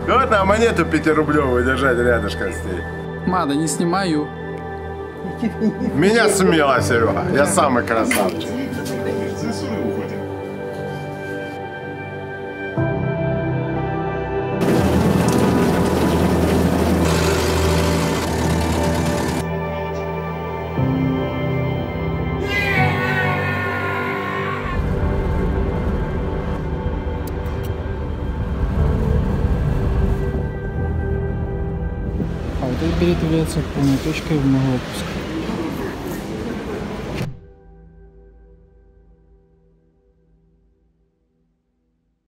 Вот на монету 5-рублевую держать рядышком с ней. Мада, не снимаю. Меня смело, Серега. Я самый красавчик. А вот это перед является полной точкой в выпуска.